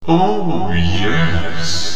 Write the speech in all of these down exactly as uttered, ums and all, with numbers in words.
Oh, yes.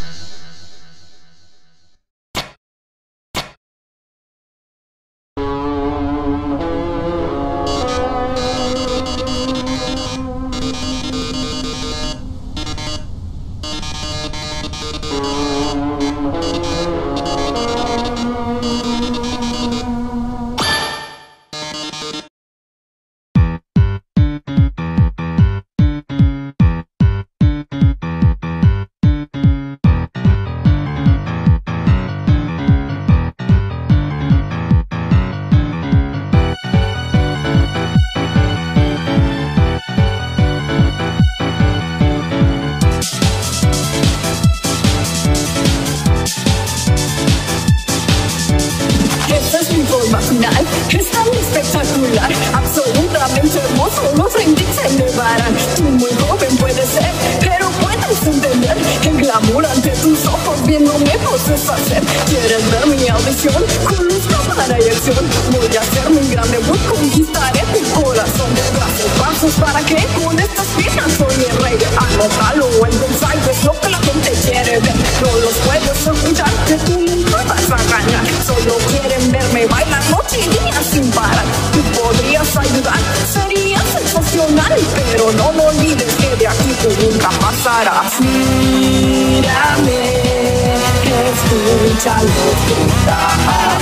Final es tan espectacular, absolutamente hermoso, los rindices se elevarán. Tú muy joven puedes ser, pero puedes entender el glamour ante tus ojos viéndome poses hacer. ¿Quieres ver mi audición? Con luz, cámara y acción voy a hacer mi gran debut, conquistaré tu corazón. Gracias pasos para que con estas piernas soy el rey. Anótalo en tu site, es lo que la gente quiere ver. No los puedes escuchar, que tú nunca vas a ganar. Solo quieren verme bailar noche y día sin parar. Tú podrías ayudar, sería sensacional, pero no lo olvides que de aquí tú nunca pasarás. Mírame, escucha lo que da.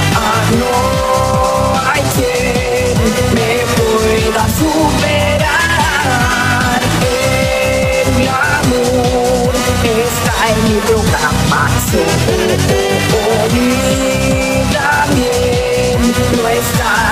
No hay quien me pueda superar. El amor está en mi programación. Oh, oh, oh, y también no está